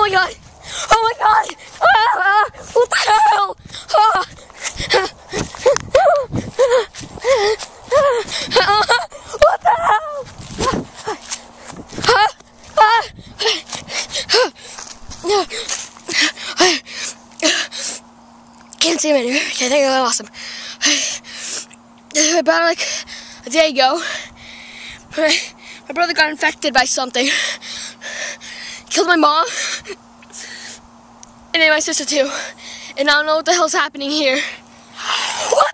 my god! Oh my god! What the hell? What the hell? Can't see him anywhere. Okay, I think I lost him. About like a day ago, my brother got infected by something. Killed my mom, and then my sister too. And I don't know what the hell's happening here. What